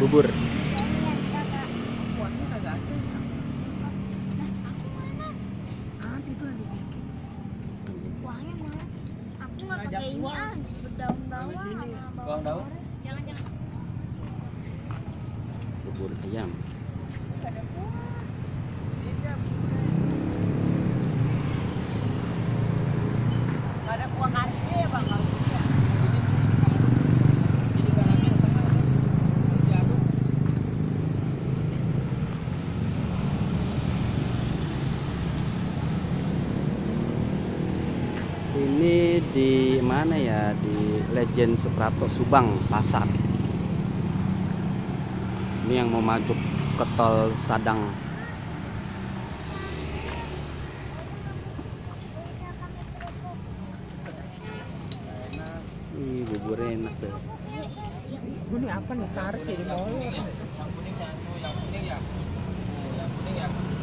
bubur. Kuahnya kagak ada. Ada itu ada. Kuahnya mah. Aku nggak pakai ini berdaun-daun sama bawang daun? goreng. Jangan. Bubur ayam. Nggak ada kuah. Nggak ada kuah karinya ya bang, harusnya. Jadi garamnya sama diaduk. Ini di mana ya? Di Legend Suprapto Subang Pasar. Ini yang mau maju ke tol Sadang. Ih, buburnya enak tuh. Ini apa nih, tarik ya di bawah. Yang kuning satu, yang kuning ya. Yang kuning ya.